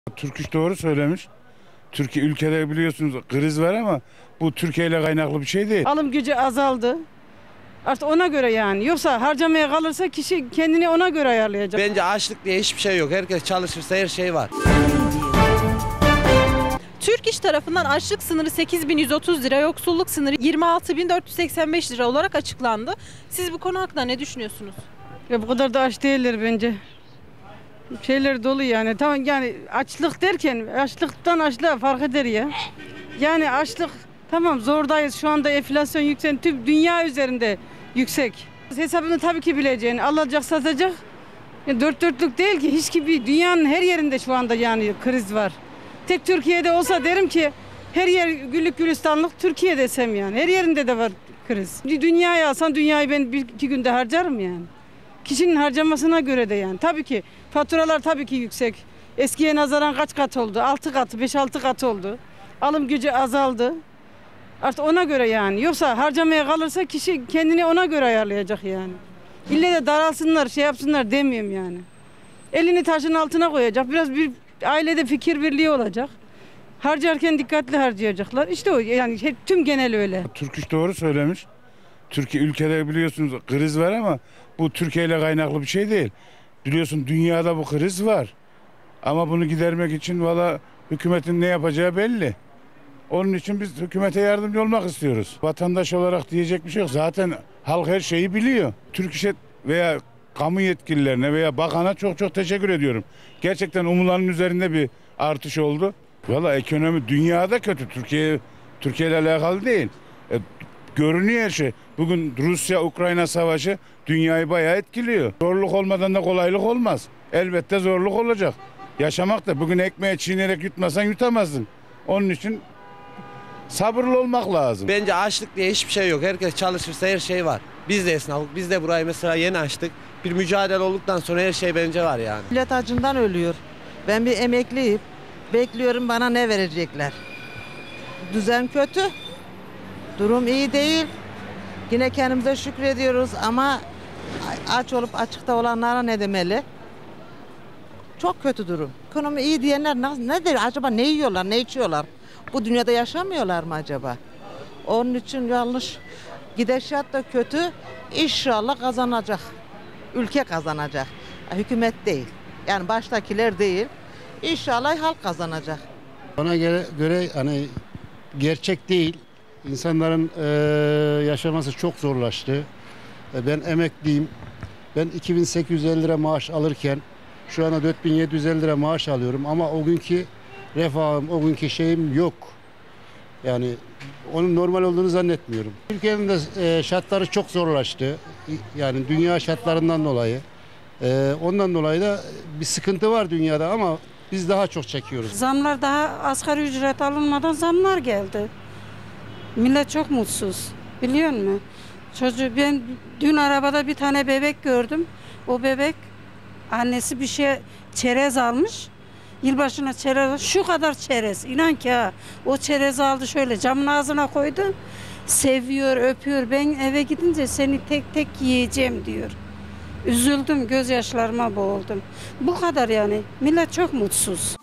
Türk doğru söylemiş. Türkiye ülkede biliyorsunuz kriz var ama bu Türkiye ile kaynaklı bir şey değil. Alım gücü azaldı. Artık ona göre yani. Yoksa harcamaya kalırsa kişi kendini ona göre ayarlayacak. Bence açlık diye hiçbir şey yok. Herkes çalışırsa her şey var. Türk İş tarafından açlık sınırı 8.130 lira, yoksulluk sınırı 26.485 lira olarak açıklandı. Siz bu konu hakkında ne düşünüyorsunuz? Ya bu kadar da aç değiller bence. Şeyler dolu yani. Tamam yani açlık derken açlıktan açlığa fark eder ya. Yani açlık tamam zordayız şu anda enflasyon yüksek tüm dünya üzerinde yüksek. Hesabını tabii ki bileceğin alacak satacak. Yani dört dörtlük değil ki hiç gibi dünyanın her yerinde şu anda yani kriz var. Tek Türkiye'de olsa derim ki her yer güllük gülistanlık Türkiye desem yani. Her yerinde de var kriz. Dünyaya alsan dünyayı ben bir iki günde harcarım yani. Kişinin harcamasına göre de yani. Tabii ki faturalar tabii ki yüksek. Eskiye nazaran kaç kat oldu? 6 katı, 5-6 kat oldu. Alım gücü azaldı. Artık ona göre yani. Yoksa harcamaya kalırsa kişi kendini ona göre ayarlayacak yani. İlle de daralsınlar, şey yapsınlar demiyorum yani. Elini taşın altına koyacak. Biraz bir ailede fikir birliği olacak. Harcarken dikkatli harcayacaklar. İşte o yani tüm genel öyle. Türk doğru söylemiş. Türkiye ülkede biliyorsunuz kriz var ama bu Türkiye ile kaynaklı bir şey değil. Biliyorsun dünyada bu kriz var. Ama bunu gidermek için valla hükümetin ne yapacağı belli. Onun için biz hükümete yardımcı olmak istiyoruz. Vatandaş olarak diyecek bir şey yok. Zaten halk her şeyi biliyor. Türk İş'e veya kamu yetkililerine veya bakana çok teşekkür ediyorum. Gerçekten umulanın üzerinde bir artış oldu. Valla ekonomi dünyada kötü. Türkiye ile alakalı değil. Görünüyor her şey. Bugün Rusya-Ukrayna savaşı dünyayı bayağı etkiliyor. Zorluk olmadan da kolaylık olmaz. Elbette zorluk olacak. Yaşamak da bugün ekmeği çiğnerek yutmasan yutamazdın. Onun için sabırlı olmak lazım. Bence açlık diye hiçbir şey yok. Herkes çalışırsa her şey var. Biz de esnaflık, biz de burayı mesela yeni açtık. Bir mücadele olduktan sonra her şey bence var yani. Millet acından ölüyor. Ben bir emekliyim. Bekliyorum bana ne verecekler. Düzen kötü. Durum iyi değil. Yine kendimize şükrediyoruz ama aç olup açıkta olanlara ne demeli? Çok kötü durum. Ekonomi iyi diyenler ne der? Acaba ne yiyorlar, ne içiyorlar? Bu dünyada yaşamıyorlar mı acaba? Onun için yanlış. Gidişat da kötü. İnşallah kazanacak. Ülke kazanacak. Hükümet değil. Yani baştakiler değil. İnşallah halk kazanacak. Bana göre hani gerçek değil. İnsanların yaşaması çok zorlaştı. Ben emekliyim. Ben 2850 lira maaş alırken şu anda 4750 lira maaş alıyorum ama o günkü refahım, o günkü şeyim yok. Yani onun normal olduğunu zannetmiyorum. Ülkenin de şartları çok zorlaştı. Yani dünya şartlarından dolayı. Ondan dolayı da bir sıkıntı var dünyada ama biz daha çok çekiyoruz. Zamlar daha asgari ücret alınmadan zamlar geldi. Millet çok mutsuz. Biliyor musun? Ben dün arabada bir tane bebek gördüm. O bebek annesi bir şey çerez almış. Yılbaşına çerez, şu kadar çerez. İnan ki ha. O çerez aldı şöyle camın ağzına koydu. Seviyor, öpüyor. Ben eve gidince seni tek tek yiyeceğim diyor. Üzüldüm, gözyaşlarıma boğuldum. Bu kadar yani. Millet çok mutsuz.